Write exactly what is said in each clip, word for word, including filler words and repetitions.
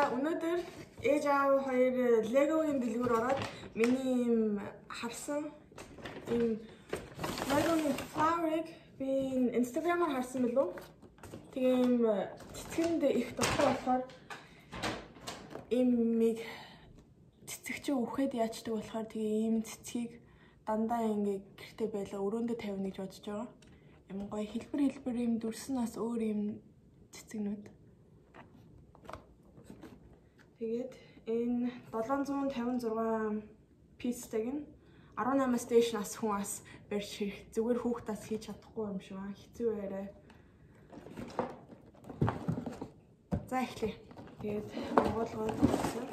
өнөөдөр ээж аав хоёр Lego-гийн дэлгүүр ороод миний юм харсан юм Lego-гийн flower-ыг би Instagram-аар харсан билүү. Тэгээ юм цэцгэнд их дуртай болохоор имийг цэцэг чи үхээд яачдаг болохоор тэгээ ийм цэцгийг дандаа ингээ гэртээ байлаа өрөөндөө тавина гэж бодож байгаа. Юм гоё хэлбэр хэлбэр юм дүрсэн нас өөр юм цэцэгнүүд. Тэгээд энэ долоон зуун тавин зургаан пиццэг нь арван намаас дээш нас хүн ас барьж хэрэг зүгээр хүүхдээс хийж чадахгүй юм шиг аа хэцүү яриа. За эхлэе. Тэгээд Монголгоо тавьсан.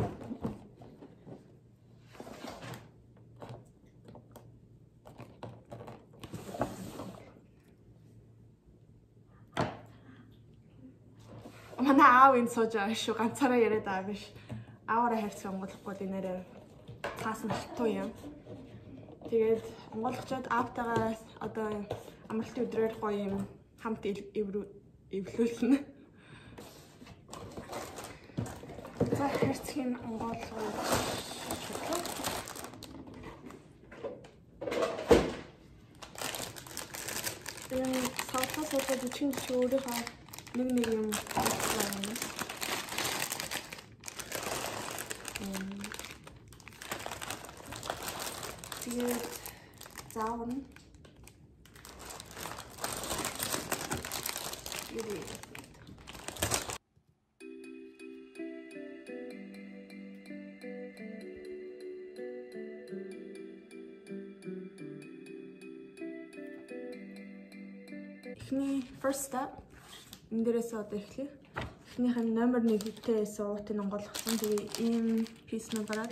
Манай аав энэ сууж байгаа шүү ганцаараа яриад байгаа биш. Ааваараа харьцах монголохгүй л нэрээ цаасан хатуу юм. Тэгээд монголчууд аавтайгаа одоо амралтын өдрөөр гоё юм хамт эвлүүлнэ. За харьцах нь монголгоо энэ савтас суулгаад үчин чи өөрөө нэг нэг юм байна. Тэгээд заавна. Ири. Эхний first step энэ дээрээс одоо эхлэе. Эхнийх нь номер нэгтэй суутыг онгойлгосон. Тэгээ ийм пис нь гараад.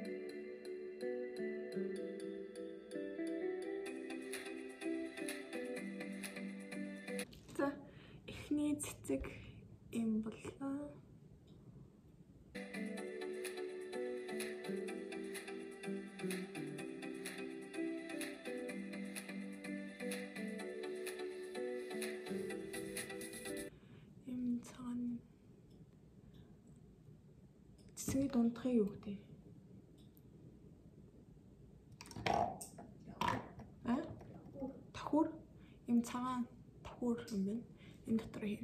За эхний цэцэг ийм боллоо. Цэцгийн дундхыг юу гэдэг? А? Тахур. Им цагаан тахур юм байна. Энэ дотор хийн.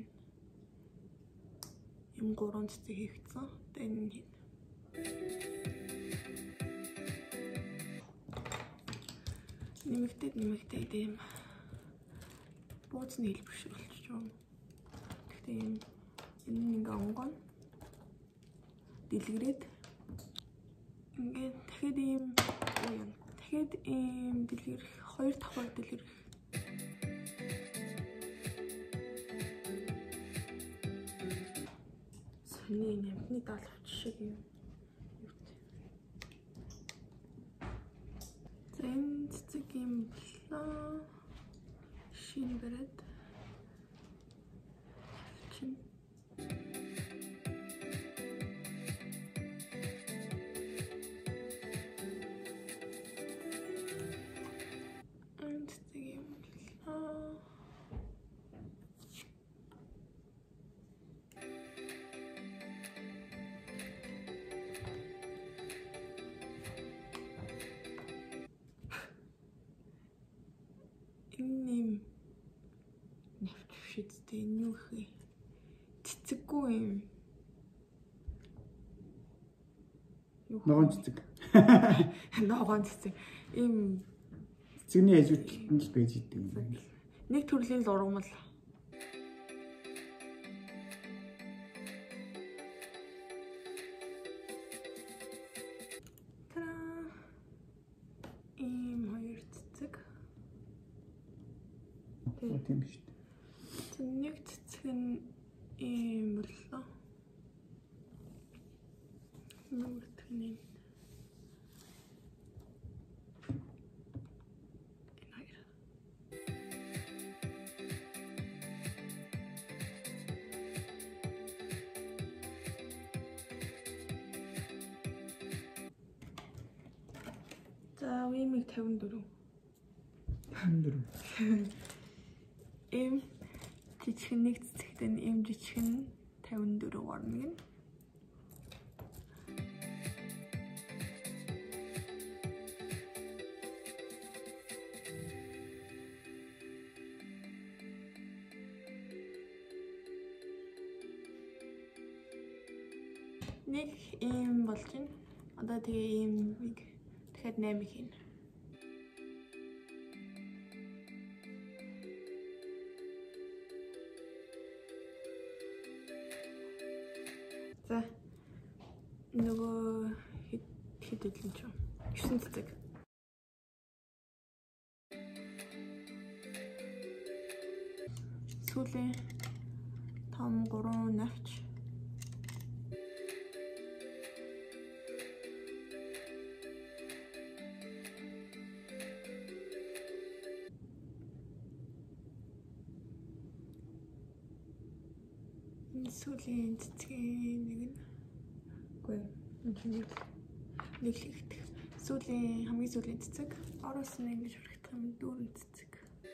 Им гурван цэцэг хийгдсэн. Одоо энэ хийн. Нэмэгдээд нэмэгдээд ийм бууцны хэлбэр шиг болчих юм. Гэхдээ ийм энэ ингээ онгон дэлгэрээд ингээд дахиад ийм юм дахиад ийм дэлгэрэх хоёр давхар дэлгэрэх сони нэмтний даалгавч шиг юм. Зэн цэцэг юм боллоо. Шин бараад чин энэ навчшидтэй юу хэ цэцэггүй юм. Ногоон цэцэг. Ногоон цэцэг. Ийм цэцэгний язгуудлын л байж идэв юм байна. Нэг төрлийн л ургамал. Тара. Ийм хоёр цэцэг. Тийм биш. Нэг цэцэг нь ийм боллоо. Нүрт нь за уимиг тавин дөрөв. тавин дөрөв. Эм жижиг нэг цэцэгтэй эм жижиг нь тавин дөрөв орно гин. Нэг ийм болж байна. Одоо тэгээ ийм нэг дахиад наймыг хийнэ. За. Нөгөө хэд хэд үлэн ч юм. есөн цэцэг. Сүүлийн том гурван навч. Сүүлийн цэцгийн нэг нь. Үгүй нэг нэг л ихтэй. Сүүлийн хамгийн сүүлийн цэцэг. Ороос нь ингэж хүрэх юм дүүрэн цэцэг.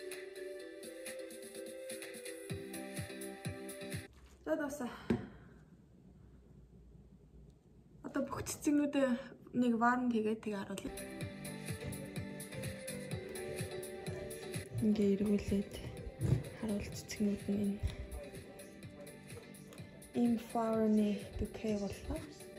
За дасаа. Одоо бүх цэцэгнүүдээ нэг варн тэгээд тэгээ харуулъя. Ингээ эргүүлээд харуул цэцэгнүүд нь энэ ийм flower-ны bouquet боллоо.